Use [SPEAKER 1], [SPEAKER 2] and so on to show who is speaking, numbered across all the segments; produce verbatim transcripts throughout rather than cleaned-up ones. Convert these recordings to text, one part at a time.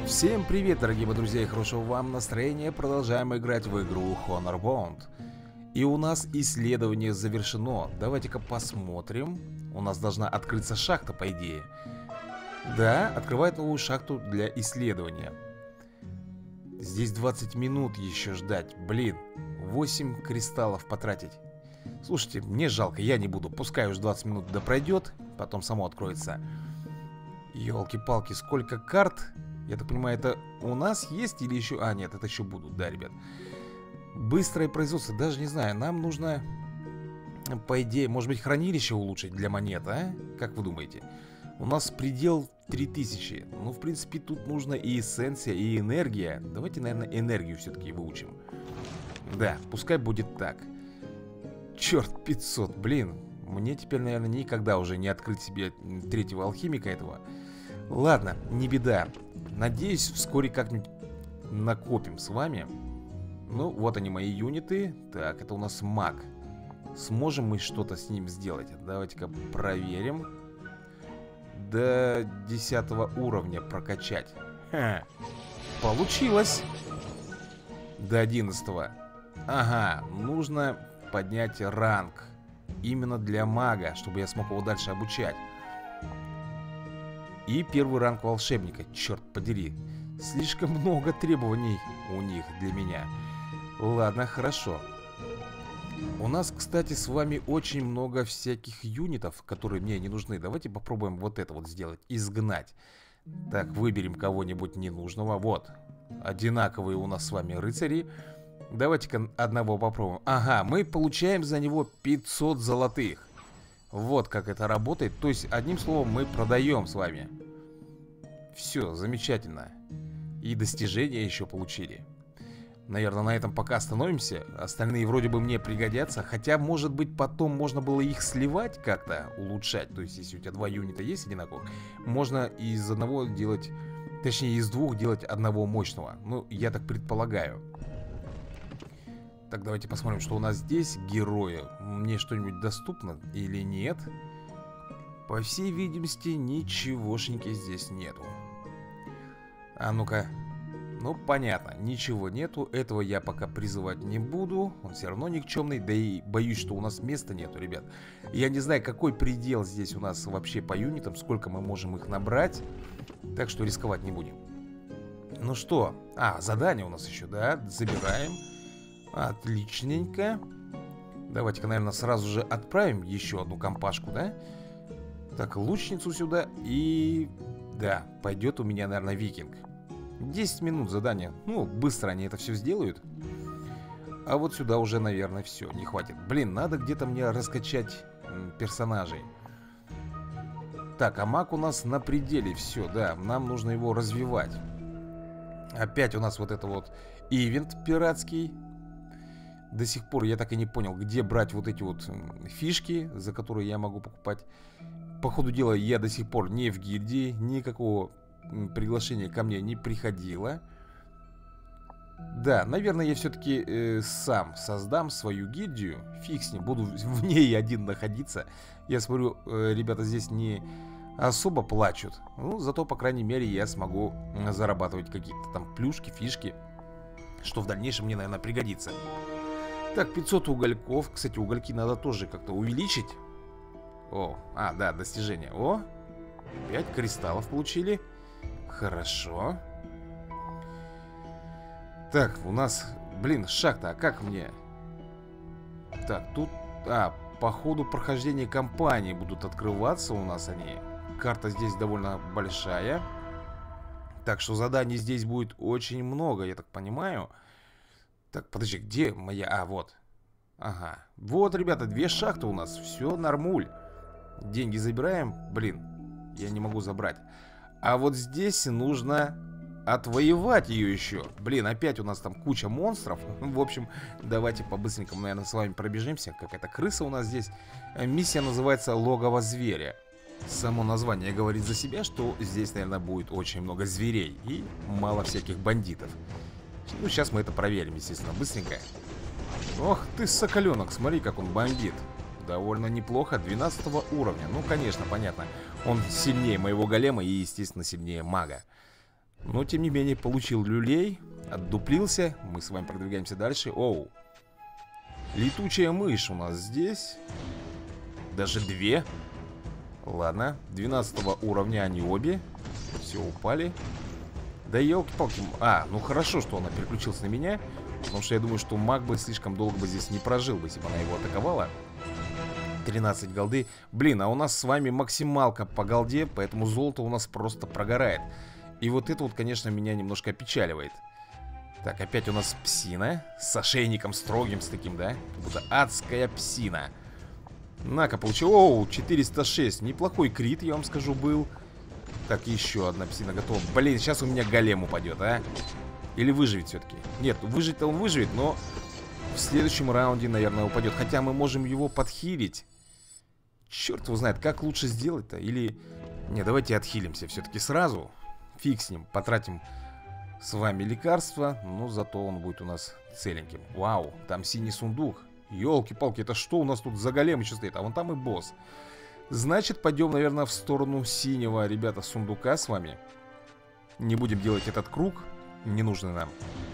[SPEAKER 1] Всем привет, дорогие мои друзья, и хорошего вам настроения. Продолжаем играть в игру Honor-Bound. И у нас исследование завершено. Давайте-ка посмотрим. У нас должна открыться шахта, по идее. Да, открывает новую шахту для исследования. Здесь двадцать минут еще ждать. Блин, восемь кристаллов потратить. Слушайте, мне жалко, я не буду. Пускай уж двадцать минут да пройдет, потом само откроется. Ёлки-палки, сколько карт. Я так понимаю, это у нас есть или еще... А, нет, это еще будут, да, ребят. Быстрое производство, даже не знаю. Нам нужно, по идее, может быть, хранилище улучшить для монет, а? Как вы думаете? У нас предел три тысячи. Ну, в принципе, тут нужно и эссенция, и энергия. Давайте, наверное, энергию все-таки выучим. Да, пускай будет так. Черт, пятьсот, блин. Мне теперь, наверное, никогда уже не открыть себе третьего алхимика этого. Ладно, не беда. Надеюсь, вскоре как-нибудь накопим с вами. Ну, вот они, мои юниты. Так, это у нас маг. Сможем мы что-то с ним сделать? Давайте-ка проверим. До десятого уровня прокачать. Ха. Получилось. До одиннадцатого. Ага, нужно поднять ранг. Именно для мага, чтобы я смог его дальше обучать. И первый ранг волшебника. Черт подери. Слишком много требований у них для меня. Ладно, хорошо. У нас, кстати, с вами очень много всяких юнитов, которые мне не нужны. Давайте попробуем вот это вот сделать. Изгнать. Так, выберем кого-нибудь ненужного. Вот. Одинаковые у нас с вами рыцари. Давайте-ка одного попробуем. Ага, мы получаем за него пятьсот золотых. Вот как это работает. То есть, одним словом, мы продаем с вами. Все, замечательно. И достижения еще получили. Наверное, на этом пока остановимся. Остальные вроде бы мне пригодятся. Хотя, может быть, потом можно было их сливать как-то, улучшать. То есть, если у тебя два юнита есть одинаковых, можно из одного делать... Точнее, из двух делать одного мощного. Ну, я так предполагаю. Так, давайте посмотрим, что у нас здесь. Герои. Мне что-нибудь доступно или нет? По всей видимости, ничегошеньки здесь нету. А ну-ка. Ну, понятно, ничего нету. Этого я пока призывать не буду. Он все равно никчемный. Да и боюсь, что у нас места нету, ребят. Я не знаю, какой предел здесь у нас вообще по юнитам. Сколько мы можем их набрать. Так что рисковать не будем. Ну что? А, задание у нас еще, да? Забираем. Отличненько. Давайте-ка, наверное, сразу же отправим еще одну компашку, да? Так, лучницу сюда. И... да, пойдет у меня, наверное, викинг. десять минут задания. Ну, быстро они это все сделают. А вот сюда уже, наверное, все, не хватит. Блин, надо где-то мне раскачать м, персонажей. Так, а маг у нас на пределе. Все, да, нам нужно его развивать. Опять у нас вот это вот ивент пиратский. До сих пор я так и не понял, где брать вот эти вот фишки, за которые я могу покупать. По ходу дела, я до сих пор не в гильдии. Никакого приглашения ко мне не приходило. Да, наверное, я все-таки э, сам создам свою гильдию. Фиг с ним, буду в ней один находиться. Я смотрю, э, ребята здесь не особо плачут. Ну, зато, по крайней мере, я смогу зарабатывать какие-то там плюшки, фишки, что в дальнейшем мне, наверное, пригодится. Так, пятьсот угольков. Кстати, угольки надо тоже как-то увеличить. О, а, да, достижение. О, пять кристаллов получили. Хорошо. Так, у нас, блин, шахта. А как мне? Так, тут, а, по ходу прохождения кампании будут открываться у нас они. Карта здесь довольно большая. Так что заданий здесь будет очень много, я так понимаю. Так, подожди, где моя... А, вот. Ага. Вот, ребята, две шахты у нас. Все нормуль. Деньги забираем. Блин, я не могу забрать. А вот здесь нужно отвоевать ее еще. Блин, опять у нас там куча монстров. В общем, давайте по-быстренькому, наверное, с вами пробежимся. Какая-то крыса у нас здесь. Миссия называется «Логово зверя». Само название говорит за себя, что здесь, наверное, будет очень много зверей и мало всяких бандитов. Ну, сейчас мы это проверим, естественно, быстренько. Ох ты, соколенок, смотри, как он бомбит. Довольно неплохо, двенадцатого уровня. Ну, конечно, понятно. Он сильнее моего голема и, естественно, сильнее мага. Но, тем не менее, получил люлей. Отдуплился. Мы с вами продвигаемся дальше. Оу. Летучая мышь у нас здесь. Даже две. Ладно. двенадцатого уровня они обе. Все, упали. Да елки-палки. А, ну хорошо, что она переключилась на меня. Потому что я думаю, что маг бы слишком долго бы здесь не прожил бы, если бы она его атаковала. тринадцать голды. Блин, а у нас с вами максималка по голде, поэтому золото у нас просто прогорает. И вот это вот, конечно, меня немножко опечаливает. Так, опять у нас псина. С ошейником строгим, с таким, да? Как будто адская псина. На-ка, получил. Оу, четыреста шесть. Неплохой крит, я вам скажу, был. Так, еще одна псина готова. Блин, сейчас у меня голем упадет, а? Или выживет все-таки? Нет, выжить-то он выживет, но в следующем раунде, наверное, упадет. Хотя мы можем его подхилить. Черт его знает, как лучше сделать-то? Или... Не, давайте отхилимся все-таки сразу. Фиг с ним, потратим с вами лекарства. Но зато он будет у нас целеньким. Вау, там синий сундук. Елки-палки, это что у нас тут за голем еще стоит? А вон там и босс. Значит, пойдем, наверное, в сторону синего, ребята, сундука с вами. Не будем делать этот круг. Не нужно нам.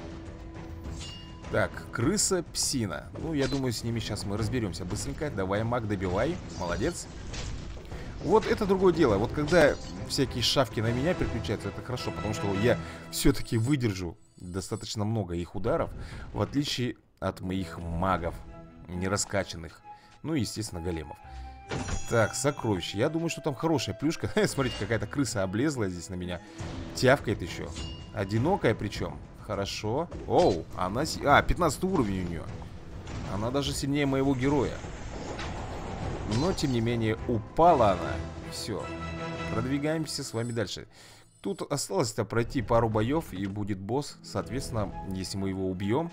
[SPEAKER 1] Так, крыса, псина. Ну, я думаю, с ними сейчас мы разберемся быстренько. Давай, маг, добивай. Молодец. Вот это другое дело. Вот когда всякие шавки на меня переключаются, это хорошо, потому что я все-таки выдержу достаточно много их ударов, в отличие от моих магов, не раскачанных. Ну и, естественно, големов. Так, сокровище. Я думаю, что там хорошая плюшка. Смотрите, какая-то крыса облезла здесь на меня. Тявкает еще. Одинокая причем. Хорошо. Оу, она... А, пятнадцатый уровень у нее. Она даже сильнее моего героя. Но, тем не менее, упала она. Все. Продвигаемся с вами дальше. Тут осталось-то пройти пару боев, и будет босс. Соответственно, если мы его убьем,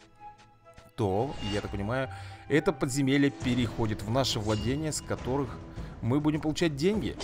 [SPEAKER 1] то, я так понимаю, это подземелье переходит в наше владение, с которых мы будем получать деньги.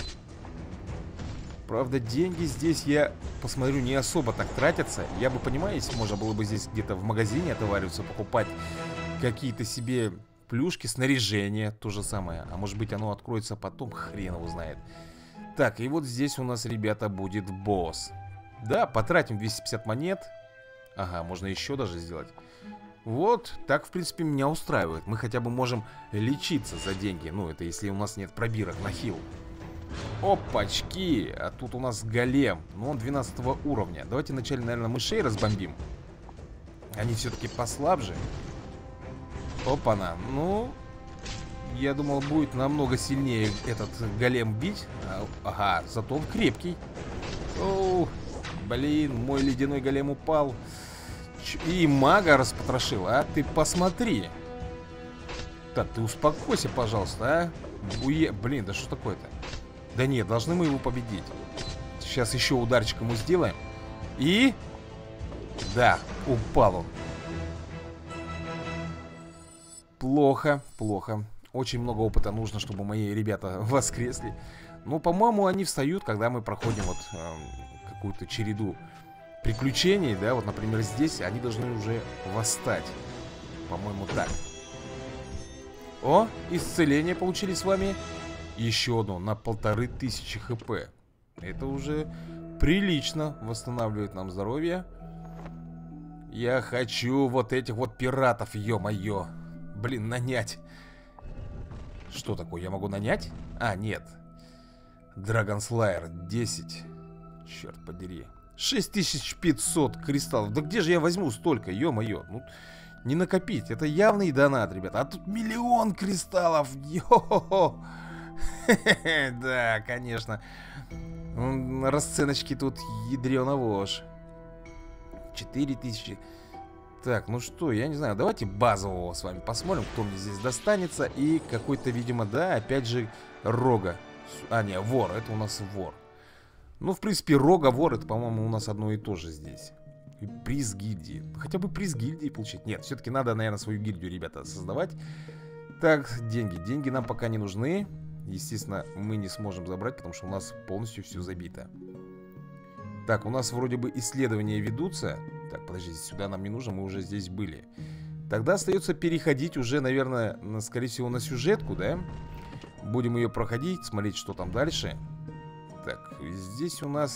[SPEAKER 1] Правда, деньги здесь, я посмотрю, не особо так тратятся. Я бы, понимаете, можно было бы здесь где-то в магазине отовариваться, покупать какие-то себе плюшки, снаряжение, то же самое. А может быть, оно откроется потом, хрен его знает. Так, и вот здесь у нас, ребята, будет босс. Да, потратим двести пятьдесят монет. Ага, можно еще даже сделать. Вот, так, в принципе, меня устраивает. Мы хотя бы можем лечиться за деньги. Ну, это если у нас нет пробирок на хил. Опачки, а тут у нас голем. Ну, он двенадцатого уровня. Давайте вначале, наверное, мышей разбомбим. Они все-таки послабже. Опа-на, ну... Я думал, будет намного сильнее этот голем бить. а, Ага, зато он крепкий. Оу, блин, мой ледяной голем упал. Ч И мага распотрошил, а? Ты посмотри. Так, ты успокойся, пожалуйста, а? Буе... Блин, да что такое-то? Да нет, должны мы его победить. Сейчас еще ударчик ему сделаем. И... Да, упал он. Плохо, плохо. Очень много опыта нужно, чтобы мои ребята воскресли. Ну, по-моему, они встают, когда мы проходим вот э, какую-то череду приключений, да, вот, например, здесь они должны уже восстать. По-моему, так. О, исцеление получили с вами. Еще одно на полторы тысячи хп. Это уже прилично восстанавливает нам здоровье. Я хочу вот этих вот пиратов, ё-моё. Блин, нанять. Что такое? Я могу нанять? А, нет. Dragon Slayer десять. Черт подери. шесть тысяч пятьсот кристаллов. Да где же я возьму столько? Ё-моё. Ну, не накопить. Это явный донат, ребята. А тут миллион кристаллов. Йо-хо-хо. Да, конечно. Расценочки тут ядрёна вошь. четыре тысячи. Так, ну что, я не знаю. Давайте базового с вами посмотрим, кто мне здесь достанется. И какой-то, видимо, да, опять же, рога. А, не, вор, это у нас вор. Ну, в принципе, рога, вор, это, по-моему, у нас одно и то же здесь. И приз гильдии. Хотя бы приз гильдии получить. Нет, все-таки надо, наверное, свою гильдию, ребята, создавать. Так, деньги. Деньги нам пока не нужны. Естественно, мы не сможем забрать, потому что у нас полностью все забито. Так, у нас вроде бы исследования ведутся. Так, подождите, сюда нам не нужно, мы уже здесь были. Тогда остается переходить уже, наверное, на, скорее всего, на сюжетку, да? Будем ее проходить, смотреть, что там дальше. Так, здесь у нас...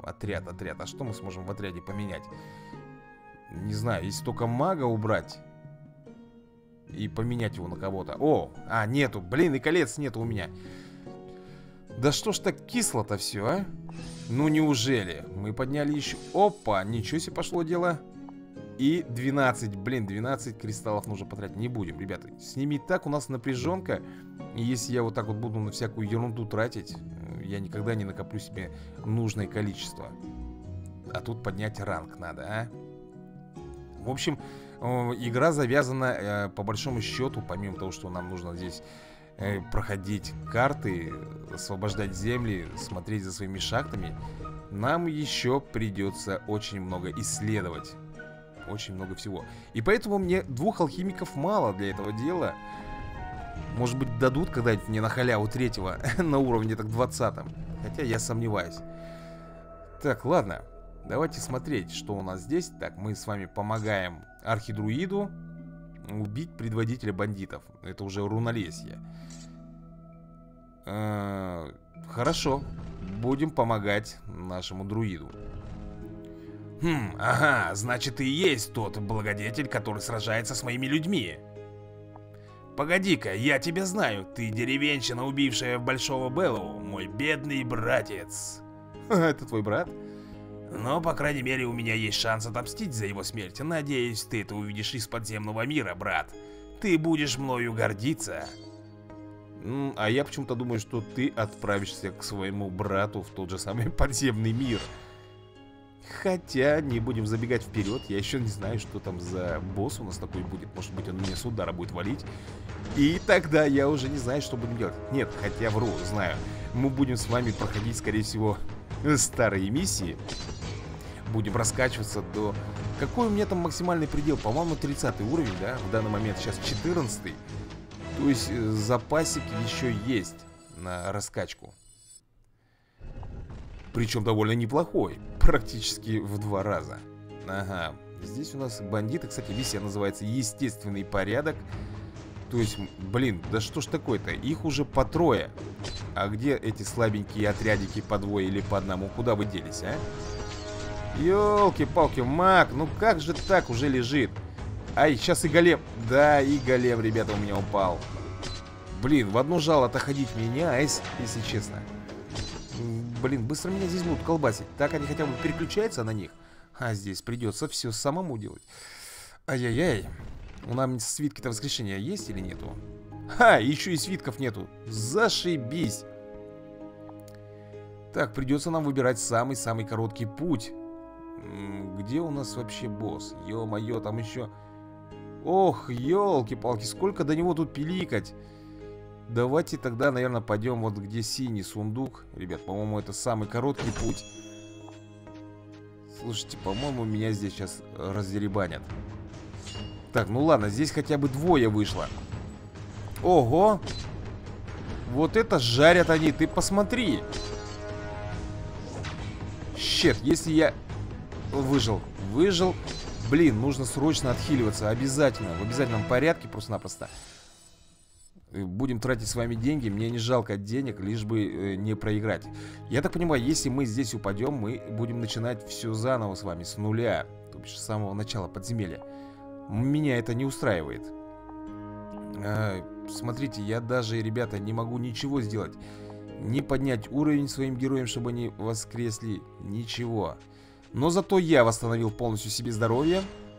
[SPEAKER 1] Отряд, отряд. А что мы сможем в отряде поменять? Не знаю, если только мага убрать и поменять его на кого-то. О, а, нету, блин, и колец нету у меня. Да что ж так кисло-то все, а? Ну неужели? Мы подняли еще... Опа, ничего себе пошло дело. И двенадцать, блин, двенадцать кристаллов нужно потратить. Не будем, ребята, с ними и так у нас напряженка. И если я вот так вот буду на всякую ерунду тратить, я никогда не накоплю себе нужное количество. А тут поднять ранг надо, а? В общем, игра завязана, по большому счету, помимо того, что нам нужно здесь проходить карты, освобождать земли, смотреть за своими шахтами, нам еще придется очень много исследовать. Очень много всего. И поэтому мне двух алхимиков мало для этого дела. Может быть, дадут когда-нибудь мне на халяву третьего на уровне так двадцатом. Хотя я сомневаюсь. Так, ладно. Давайте смотреть, что у нас здесь. Так, мы с вами помогаем архидруиду убить предводителя бандитов. Это уже рунолесье. Э-э- Хорошо. Будем помогать нашему друиду. Хм, ага, значит, ты и есть тот благодетель, который сражается с моими людьми. Погоди-ка, я тебя знаю. Ты деревенщина, убившая Большого Беллу, мой бедный братец. Это твой брат? Но, по крайней мере, у меня есть шанс отомстить за его смерть. Надеюсь, ты это увидишь из подземного мира, брат. Ты будешь мною гордиться. М, А я почему-то думаю, что ты отправишься к своему брату в тот же самый подземный мир. Хотя, не будем забегать вперед. Я еще не знаю, что там за босс у нас такой будет. Может быть, он меня с удара будет валить. И тогда я уже не знаю, что будем делать. Нет, хотя вру, знаю. Мы будем с вами проходить, скорее всего, старые миссии. Будем раскачиваться до... Какой у меня там максимальный предел? По-моему, тридцатый уровень, да? В данный момент сейчас четырнадцатый. То есть э, запасик еще есть на раскачку. Причем довольно неплохой. Практически в два раза. Ага. Здесь у нас бандиты. Кстати, миссия называется «Естественный порядок». То есть, блин, да что ж такое-то? Их уже по трое. А где эти слабенькие отрядики по двое или по одному? Куда вы делись, а? Ёлки-палки, маг, ну как же так уже лежит? Ай, сейчас и голем. Да, и голем, ребята, у меня упал. Блин, в одно жало-то ходить меня, если, если честно. Блин, быстро меня здесь будут колбасить. Так они хотя бы переключаются на них. А здесь придется все самому делать. Ай-яй-яй. У нас свитки-то воскрешения есть или нету? Ха, еще и свитков нету. Зашибись. Так, придется нам выбирать самый-самый короткий путь. Где у нас вообще босс? Ё-моё, там еще... Ох, елки-палки, сколько до него тут пиликать. Давайте тогда, наверное, пойдем вот где синий сундук. Ребят, по-моему, это самый короткий путь. Слушайте, по-моему, меня здесь сейчас раздеребанят. Так, ну ладно, здесь хотя бы двое вышло. Ого! Вот это жарят они, ты посмотри. Щет, если я выжил, выжил. Блин, нужно срочно отхиливаться, обязательно, в обязательном порядке, просто-напросто. Будем тратить с вами деньги, мне не жалко денег, лишь бы э, не проиграть. Я так понимаю, если мы здесь упадем, мы будем начинать все заново с вами, с нуля. То бишь, с самого начала подземелья. Меня это не устраивает. а, Смотрите, я даже, ребята, не могу ничего сделать. Не поднять уровень своим героям, чтобы они воскресли. Ничего. Но зато я восстановил полностью себе здоровье.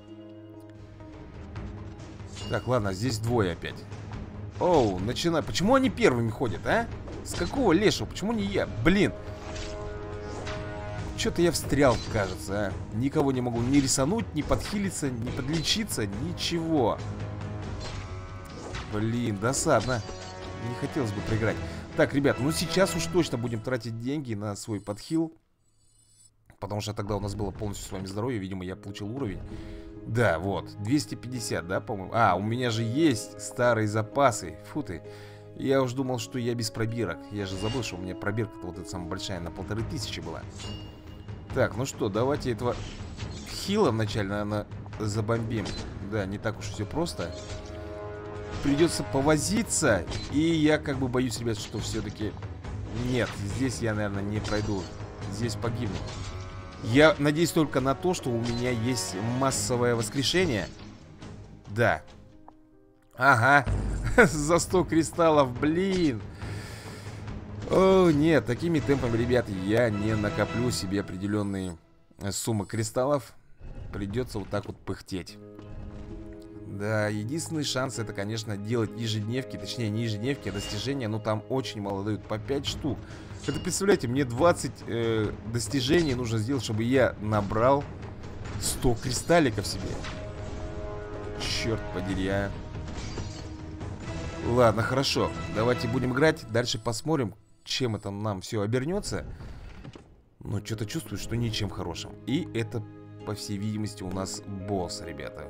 [SPEAKER 1] Так, ладно, здесь двое опять. Оу, начинай. Почему они первыми ходят, а? С какого лешего? Почему не я? Блин. Что-то я встрял, кажется, а? Никого не могу ни рисануть, ни подхилиться, ни подлечиться, ничего. Блин, досадно. Не хотелось бы проиграть. Так, ребят, ну сейчас уж точно будем тратить деньги на свой подхил. Потому что тогда у нас было полностью с вами здоровье. Видимо, я получил уровень. Да, вот, двести пятьдесят, да, по-моему. А, у меня же есть старые запасы. Фу ты. Я уж думал, что я без пробирок. Я же забыл, что у меня пробирка-то вот эта самая большая на полторы тысячи была. Так, ну что, давайте этого хила вначале, наверное, забомбим. Да, не так уж все просто. Придется повозиться. И я как бы боюсь, ребят, что все-таки... Нет, здесь я, наверное, не пройду. Здесь погибну. Я надеюсь только на то, что у меня есть массовое воскрешение. Да. Ага. За сто кристаллов, блин. О, нет, такими темпами, ребят, я не накоплю себе определенные суммы кристаллов. Придется вот так вот пыхтеть. Да, единственный шанс это, конечно, делать ежедневки. Точнее, не ежедневки, а достижения. Но там очень мало дают, по пять штук. Это, представляете, мне двадцать э, достижений нужно сделать, чтобы я набрал сто кристалликов себе. Черт подери, а. Ладно, хорошо. Давайте будем играть. Дальше посмотрим, чем это нам все обернется. Но что-то чувствую, что ничем хорошим. И это, по всей видимости, у нас босс, ребята.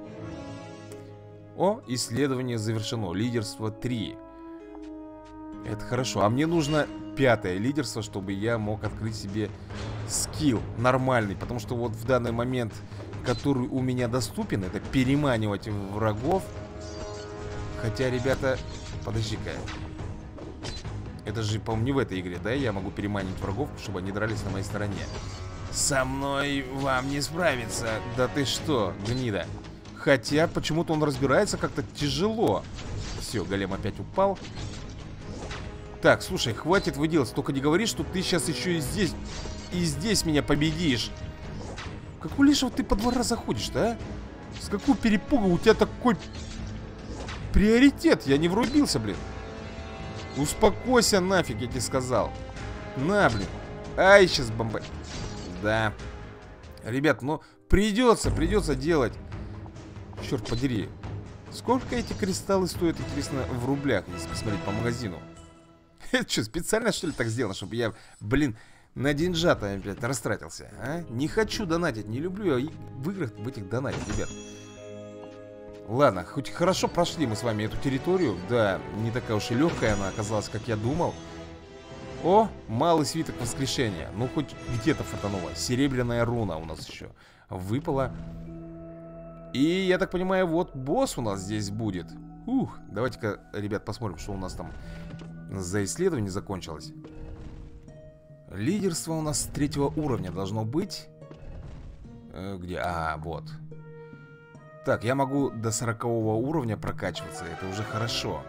[SPEAKER 1] О, исследование завершено. Лидерство три. Это хорошо. А мне нужно пятое лидерство, чтобы я мог открыть себе скилл нормальный. Потому что вот в данный момент, который у меня доступен, это переманивать врагов. Хотя, ребята, подожди-ка. Это же, по-моему, не в этой игре, да? Я могу переманить врагов, чтобы они дрались на моей стороне. Со мной вам не справиться. Да ты что, гнида. Хотя, почему-то он разбирается как-то тяжело. Все, голем опять упал. Так, слушай, хватит выделаться. Только не говори, что ты сейчас еще и здесь, и здесь меня победишь. Какой лишь вот ты по два раза ходишь-то, а? С какого перепуга у тебя такой приоритет? Я не врубился, блин. Успокойся нафиг, я тебе сказал. На, блин. Ай, сейчас бомба. Да. Ребят, ну придется, придется делать. Черт подери. Сколько эти кристаллы стоят, интересно, в рублях, если посмотреть по магазину? Это что, специально, что ли, так сделано, чтобы я, блин, на деньжата опять растратился, а? Не хочу донатить, не люблю я в играх в этих донатить, ребят. Ладно, хоть хорошо прошли мы с вами эту территорию. Да, не такая уж и легкая она оказалась, как я думал. О, малый свиток воскрешения. Ну, хоть где-то фартануло. Серебряная руна у нас еще выпала. И, я так понимаю, вот босс у нас здесь будет. Ух, давайте-ка, ребят, посмотрим, что у нас там за исследование закончилось. Лидерство у нас с третьего уровня должно быть. э, Где? А, вот. Так, я могу до сорокового уровня прокачиваться. Это уже хорошо.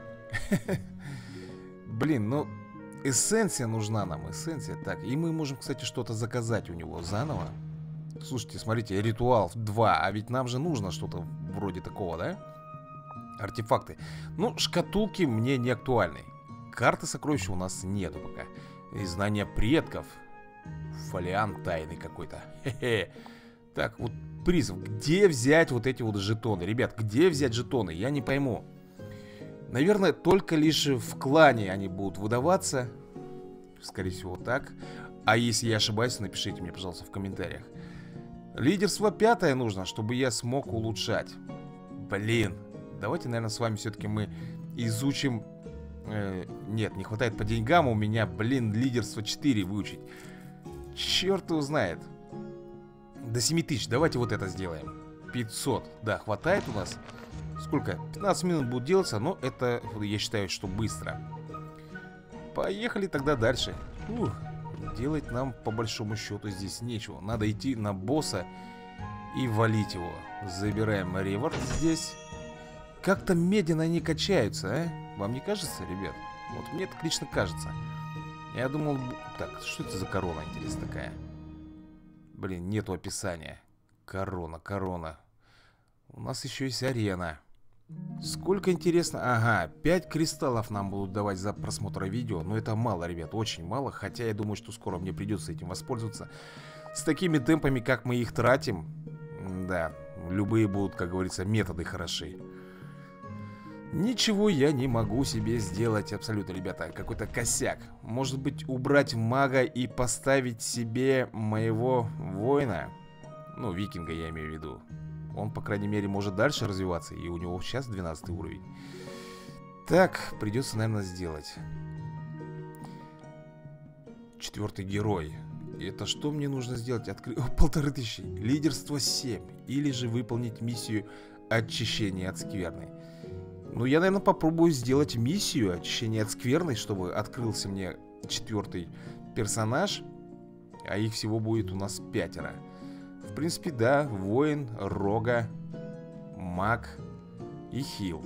[SPEAKER 1] Блин, ну эссенция нужна нам, эссенция. Так, и мы можем, кстати, что-то заказать у него заново. Слушайте, смотрите, ритуал два. А ведь нам же нужно что-то вроде такого, да? Артефакты. Ну, шкатулки мне не актуальны. Карты сокровища у нас нету пока. И знания предков. Фолиант тайный какой-то. Хе-хе. Так, вот призов. Где взять вот эти вот жетоны? Ребят, где взять жетоны? Я не пойму. Наверное, только лишь в клане они будут выдаваться. Скорее всего, так. А если я ошибаюсь, напишите мне, пожалуйста, в комментариях. Лидерство пятое нужно, чтобы я смог улучшать. Блин. Давайте, наверное, с вами все-таки мы изучим... Э, нет, не хватает по деньгам у меня, блин, лидерство четыре выучить. Черт его знает. До семи тысяч, давайте вот это сделаем. пятьсот, да, хватает у нас. Сколько? пятнадцать минут будет делаться, но это, я считаю, что быстро. Поехали тогда дальше. Ух, делать нам по большому счету здесь нечего. Надо идти на босса и валить его. Забираем реворд здесь. Как-то медленно они качаются, а? Вам не кажется, ребят? Вот мне так лично кажется. Я думал... Так, что это за корона, интересно, такая? Блин, нету описания. Корона, корона. У нас еще есть арена. Сколько, интересно? Ага, пять кристаллов нам будут давать за просмотр видео. Но это мало, ребят, очень мало. Хотя я думаю, что скоро мне придется этим воспользоваться. С такими темпами, как мы их тратим. Да, любые будут, как говорится, методы хороши. Ничего я не могу себе сделать абсолютно, ребята. Какой-то косяк. Может быть, убрать мага и поставить себе моего воина? Ну, викинга я имею в виду. Он, по крайней мере, может дальше развиваться. И у него сейчас двенадцатый уровень. Так, придется, наверное, сделать. Четвертый герой. Это что мне нужно сделать? Откры... О, полторы тысячи. Лидерство семь. Или же выполнить миссию очищения от скверны. Ну, я, наверное, попробую сделать миссию очищения от скверны, чтобы открылся мне четвертый персонаж. А их всего будет у нас пятеро. В принципе, да, воин, рога, маг и хил.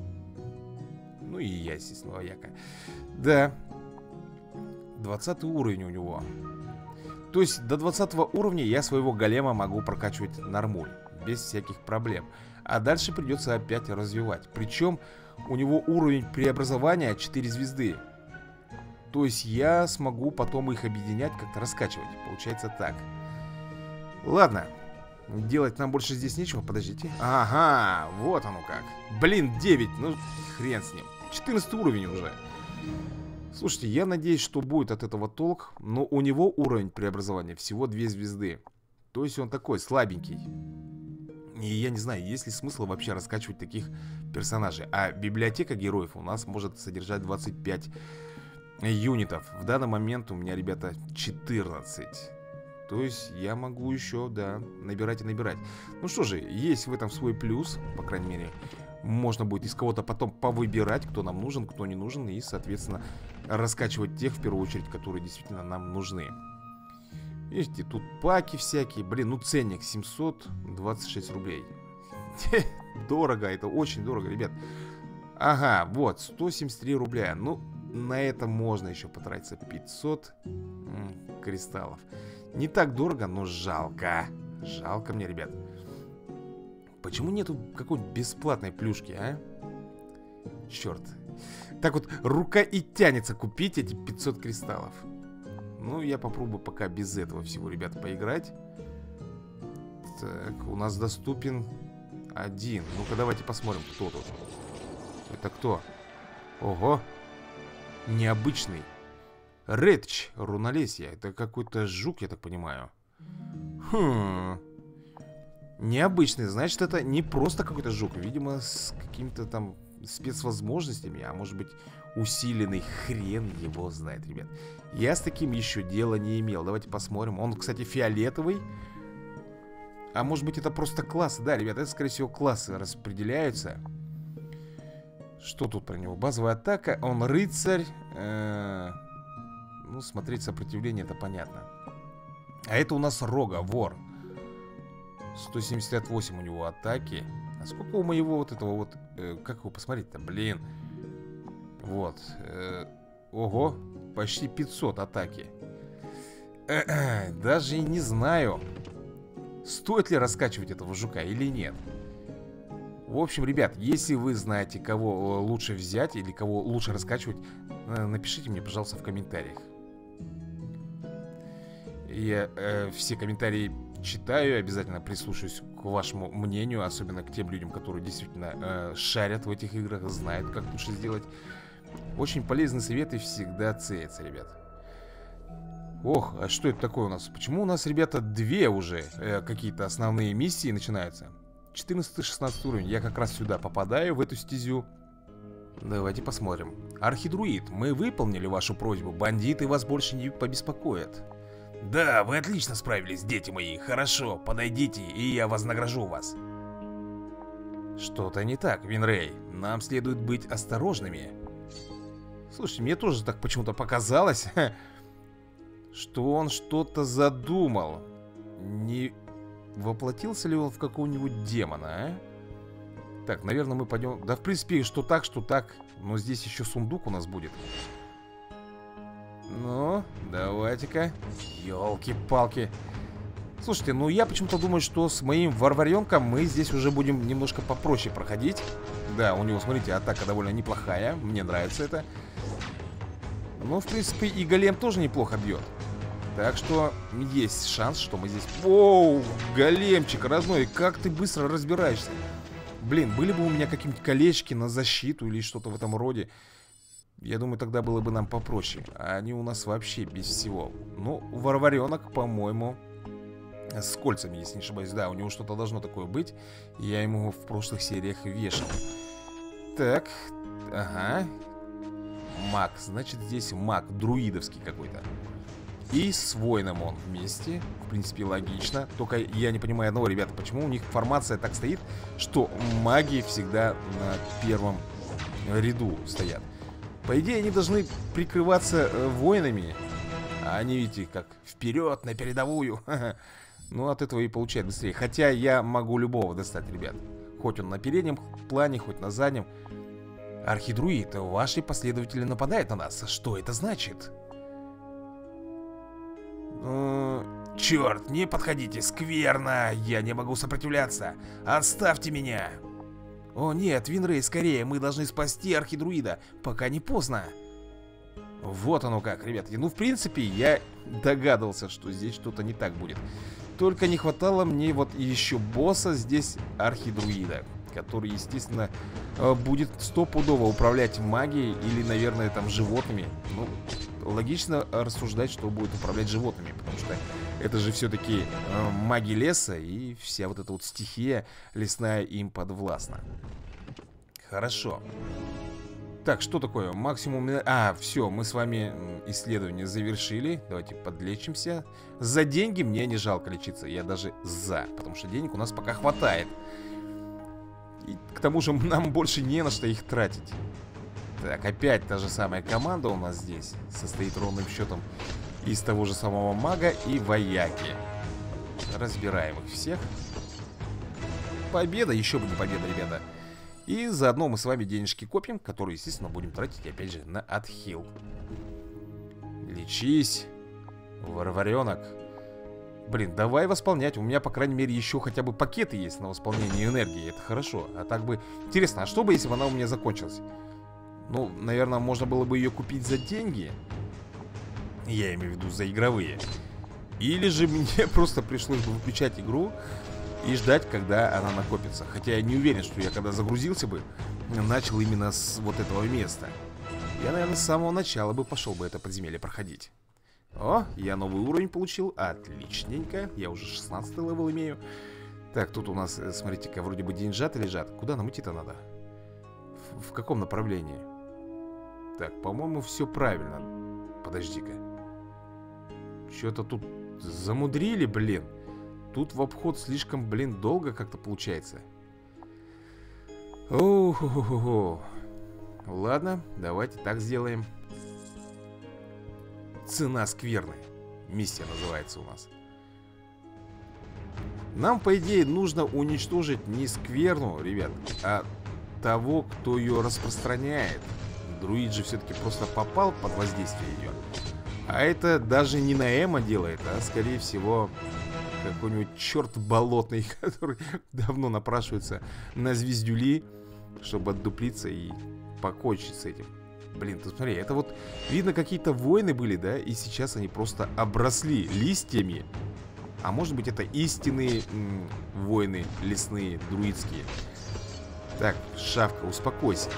[SPEAKER 1] Ну и я, естественно, вояка. Да. двадцатый уровень у него. То есть до двадцатого уровня я своего голема могу прокачивать нормуль, без всяких проблем. А дальше придется опять развивать. Причем у него уровень преобразования четыре звезды. То есть я смогу потом их объединять, как-то раскачивать. Получается так. Ладно. Делать нам больше здесь нечего, подождите. Ага, вот оно как. Блин, девять, ну хрен с ним. четырнадцатый уровень уже. Слушайте, я надеюсь, что будет от этого толк. Но у него уровень преобразования всего две звезды. То есть он такой слабенький. И я не знаю, есть ли смысл вообще раскачивать таких персонажей. А библиотека героев у нас может содержать двадцать пять юнитов. В данный момент у меня, ребята, четырнадцать. То есть я могу еще, да, набирать и набирать. Ну что же, есть в этом свой плюс. По крайней мере, можно будет из кого-то потом повыбирать, кто нам нужен, кто не нужен. И, соответственно, раскачивать тех, в первую очередь, которые действительно нам нужны. Видите, тут паки всякие. Блин, ну ценник семьсот двадцать шесть рублей. Дорого, это очень дорого, ребят. Ага, вот, сто семьдесят три рубля. Ну, на это можно еще потратиться. Пятьсот м, кристаллов. Не так дорого, но жалко. Жалко мне, ребят. Почему нету какой-нибудь бесплатной плюшки, а? Черт. Так вот, рука и тянется купить эти пятьсот кристаллов. Ну, я попробую пока без этого всего, ребят, поиграть. Так, у нас доступен один. Ну-ка, давайте посмотрим, кто тут. Это кто? Ого. Необычный. Редч, рунолесье. Это какой-то жук, я так понимаю. Хм. Необычный, значит, это не просто какой-то жук. Видимо, с какими-то там спецвозможностями. А может быть, усиленный, хрен его знает, ребят. Я с таким еще дела не имел. Давайте посмотрим. Он, кстати, фиолетовый. А может быть, это просто классы. Да, ребят, это, скорее всего, классы распределяются. Что тут про него? Базовая атака. Он рыцарь. Э-э- ну, смотреть сопротивление, это понятно. А это у нас рога, вор. сто семьдесят восемь у него атаки. А сколько у моего вот этого вот... Э, как его посмотреть-то? Блин. Вот. Э, ого. Почти пятьсот атаки. Э-э, даже и не знаю, стоит ли раскачивать этого жука или нет. В общем, ребят, если вы знаете, кого лучше взять или кого лучше раскачивать, напишите мне, пожалуйста, в комментариях. Я э, все комментарии читаю, обязательно прислушаюсь к вашему мнению, особенно к тем людям, которые действительно э, шарят в этих играх, знают, как лучше сделать. Очень полезные советы всегда ценятся, ребят. Ох, а что это такое у нас? Почему у нас, ребята, две уже э, какие-то основные миссии начинаются? четырнадцатый-шестнадцатый уровень. Я как раз сюда попадаю, в эту стезю. Давайте посмотрим. Архидруид, мы выполнили вашу просьбу. Бандиты вас больше не побеспокоят. Да, вы отлично справились, дети мои. Хорошо, подойдите, и я вознагражу вас. Что-то не так, Винрей. Нам следует быть осторожными. Слушайте, мне тоже так почему-то показалось, что он что-то задумал. Не воплотился ли он в какого-нибудь демона, а? Так, наверное, мы пойдем... Да, в принципе, что так, что так. Но здесь еще сундук у нас будет. Ну, давайте-ка. Ёлки-палки. Слушайте, ну я почему-то думаю, что с моим варваренком мы здесь уже будем немножко попроще проходить. Да, у него, смотрите, атака довольно неплохая. Мне нравится это. Ну, в принципе, и голем тоже неплохо бьет. Так что есть шанс, что мы здесь... Оу, големчик родной, как ты быстро разбираешься. Блин, были бы у меня какие-нибудь колечки на защиту или что-то в этом роде, я думаю, тогда было бы нам попроще. А они у нас вообще без всего. Ну, варваренок, по-моему, с кольцами, если не ошибаюсь. Да, у него что-то должно такое быть. Я ему в прошлых сериях вешал. Так, ага. Маг, значит, здесь маг друидовский какой-то. И с воином он вместе. В принципе, логично. Только я не понимаю одного, ребята, почему у них формация так стоит, что маги всегда на первом ряду стоят. По идее, они должны прикрываться э, воинами. А они, видите, как вперед, на передовую. Ну, от этого и получает быстрее. Хотя я могу любого достать, ребят. Хоть он на переднем плане, хоть на заднем. Архидруид, ваши последователи нападают на нас. Что это значит? Черт, не подходите, скверно. Я не могу сопротивляться. Оставьте меня. О нет, Винрей, скорее, мы должны спасти архидруида, пока не поздно. Вот оно как, ребятки. Ну, в принципе, я догадывался, что здесь что-то не так будет. Только не хватало мне вот еще босса здесь, архидруида, который, естественно, будет стопудово управлять магией или, наверное, там, животными. Ну, логично рассуждать, что будет управлять животными, потому что это же все-таки э, маги леса, и вся вот эта вот стихия лесная им подвластна. Хорошо. Так, что такое? Максимум... А, все, мы с вами исследование завершили. Давайте подлечимся. За деньги мне не жалко лечиться. Я даже за, потому что денег у нас пока хватает. И к тому же нам больше не на что их тратить. Так, опять та же самая команда у нас здесь. Состоит ровным счетом из того же самого мага и вояки. Разбираем их всех. Победа, еще бы не победа, ребята. И заодно мы с вами денежки копим, которые, естественно, будем тратить, опять же, на отхил. Лечись, варваренок. Блин, давай восполнять. У меня, по крайней мере, еще хотя бы пакеты есть на восполнение энергии. Это хорошо. А так бы... Интересно, а что бы, если бы она у меня закончилась? Ну, наверное, можно было бы ее купить за деньги. Я имею в виду за игровые. Или же мне просто пришлось бы выключать игру и ждать, когда она накопится. Хотя я не уверен, что я когда загрузился бы, начал именно с вот этого места. Я, наверное, с самого начала бы пошел бы это подземелье проходить. О, я новый уровень получил. Отличненько. Я уже шестнадцатый левел имею. Так, тут у нас, смотрите-ка, вроде бы деньжаты лежат. Куда нам идти-то надо? В, в каком направлении? Так, по-моему, все правильно. Подожди-ка. Что-то тут замудрили, блин. Тут в обход слишком, блин, долго как-то получается. О-хо-хо-хо. Ладно, давайте так сделаем. Цена скверны. Миссия называется у нас. Нам, по идее, нужно уничтожить не скверну, ребят, а того, кто ее распространяет. Друид же все-таки просто попал под воздействие ее. А это даже не Наэма делает, а скорее всего какой-нибудь черт болотный, который давно напрашивается на звездюли, чтобы отдуплиться и покончить с этим. Блин, ты смотри, это вот видно, какие-то войны были, да? И сейчас они просто обросли листьями. А может быть, это истинные м, войны лесные, друидские. Так, шавка, успокойся.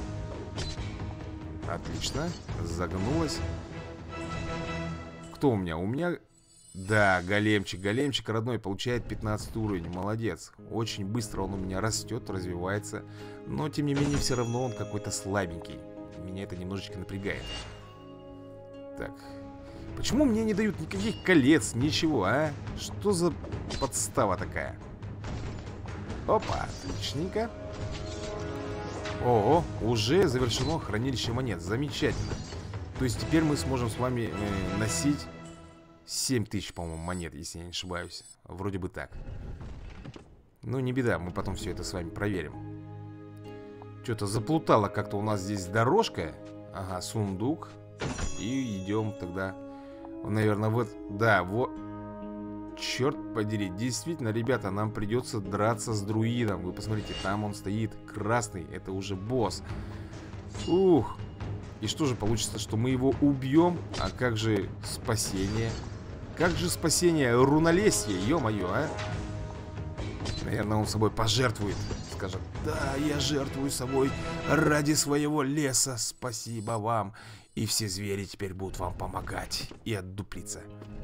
[SPEAKER 1] Отлично, загнулась. Кто у меня? У меня... Да, големчик, големчик родной получает пятнадцатый уровень, молодец. Очень быстро он у меня растет, развивается. Но, тем не менее, все равно он какой-то слабенький. Меня это немножечко напрягает. Так, почему мне не дают никаких колец, ничего, а? Что за подстава такая? Опа, отличненько. Ого, уже завершено хранилище монет, замечательно. То есть теперь мы сможем с вами э, носить семь тысяч, по-моему, монет, если я не ошибаюсь. Вроде бы так. Ну, не беда, мы потом все это с вами проверим. Что-то заплутала как-то у нас здесь дорожка. Ага, сундук. И идем тогда, наверное, вот... Да, вот... Черт подери, действительно, ребята, нам придется драться с друидом. Вы посмотрите, там он стоит, красный. Это уже босс. Ух. И что же получится, что мы его убьем? А как же спасение? Как же спасение рунолесья, ё-моё, а? Наверное, он собой пожертвует. Скажет, да, я жертвую собой ради своего леса. Спасибо вам. И все звери теперь будут вам помогать. И отдуплиться.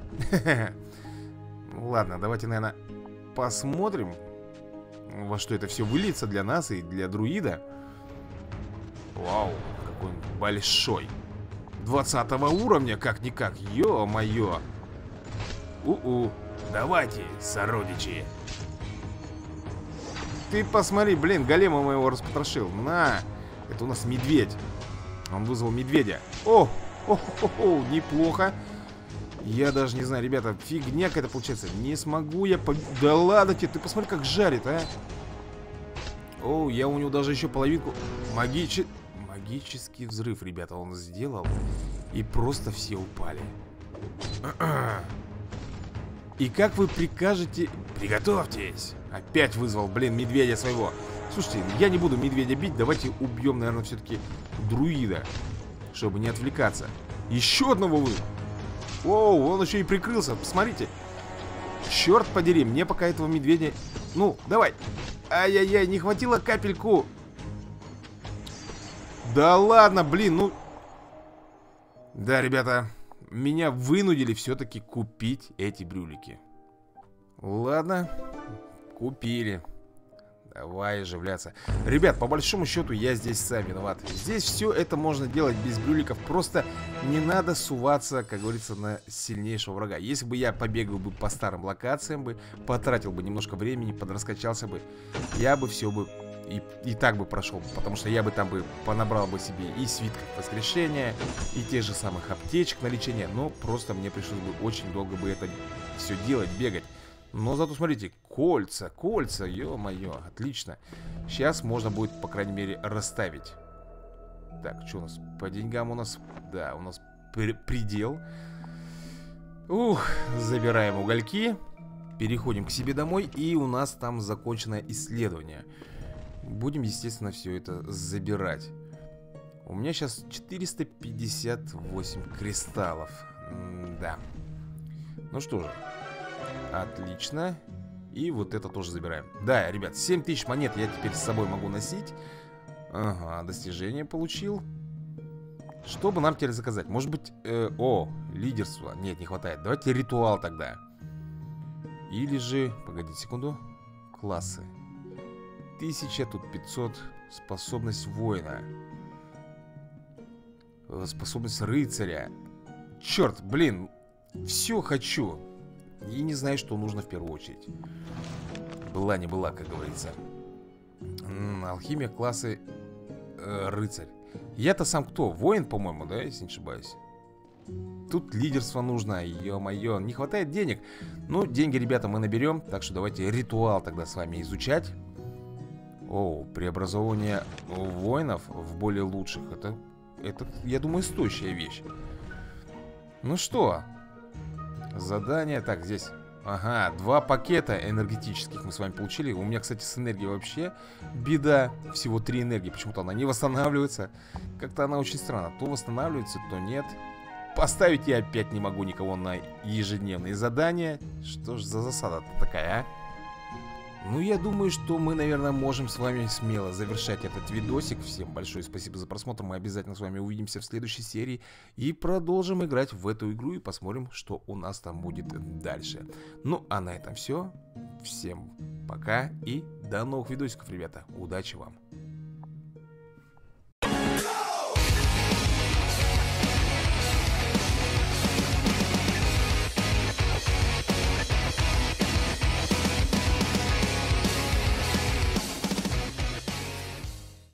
[SPEAKER 1] Ладно, давайте, наверное, посмотрим, во что это все выльется для нас и для друида. Вау, какой он большой. Двадцатого уровня, как-никак, ё-моё. У-у, давайте, сородичи. Ты посмотри, блин, голема моего распотрошил. На, это у нас медведь. Он вызвал медведя. О, о, о, о, неплохо. Я даже не знаю, ребята, фигня какая-то получается. Не смогу я по... Да ладно тебе, ты посмотри, как жарит, а. О, я у него даже еще половинку... Магичи... Магический взрыв, ребята, он сделал. И просто все упали. И как вы прикажете... Приготовьтесь. Опять вызвал, блин, медведя своего. Слушайте, я не буду медведя бить. Давайте убьем, наверное, все-таки друида, чтобы не отвлекаться. Еще одного вы... Оу, он еще и прикрылся, посмотрите. Черт подери, мне пока этого медведя... Ну, давай. Ай-яй-яй, не хватило капельку. Да ладно, блин, ну... Да, ребята, меня вынудили все-таки купить эти брюлики. Ладно, купили. Давай оживляться. Ребят, по большому счету я здесь сам виноват. Здесь все это можно делать без брюликов. Просто не надо суваться, как говорится, на сильнейшего врага. Если бы я побегал бы по старым локациям бы, потратил бы немножко времени, подраскачался бы, я бы все бы и, и так бы прошел. Потому что я бы там бы понабрал бы себе и свитков воскрешения, и тех же самых аптечек на лечение. Но просто мне пришлось бы очень долго бы это все делать, бегать. Но зато, смотрите, кольца, кольца, ё-моё, отлично. Сейчас можно будет, по крайней мере, расставить. Так, что у нас? По деньгам у нас, да, у нас предел. Ух, забираем угольки. Переходим к себе домой. И у нас там законченное исследование. Будем, естественно, все это забирать. У меня сейчас четыреста пятьдесят восемь кристаллов. М-да. Ну что же. Отлично. И вот это тоже забираем. Да, ребят, семь тысяч монет я теперь с собой могу носить. Ага, достижение получил. Что бы нам теперь заказать? Может быть, э, о, лидерство. Нет, не хватает. Давайте ритуал тогда. Или же, погодите секунду. Классы. Тысяча, тут пятьсот. Способность воина. Способность рыцаря. Черт, блин. Все хочу. И не знаю, что нужно в первую очередь. Была не была, как говорится. М-м, алхимия, классы, э, рыцарь. Я-то сам кто? Воин, по-моему, да, если не ошибаюсь. Тут лидерство нужно, ё-моё. Не хватает денег. Ну, деньги, ребята, мы наберем. Так что давайте ритуал тогда с вами изучать. О, преобразование воинов в более лучших. Это, это, я думаю, стоящая вещь. Ну что? Задание, так, здесь, ага, два пакета энергетических мы с вами получили. У меня, кстати, с энергией вообще беда. Всего три энергии, почему-то она не восстанавливается. Как-то она очень странно, то восстанавливается, то нет. Поставить я опять не могу никого на ежедневные задания. Что ж за засада-то такая, а? Ну, я думаю, что мы, наверное, можем с вами смело завершать этот видосик. Всем большое спасибо за просмотр. Мы обязательно с вами увидимся в следующей серии и продолжим играть в эту игру и посмотрим, что у нас там будет дальше. Ну, а на этом все. Всем пока и до новых видосиков, ребята. Удачи вам!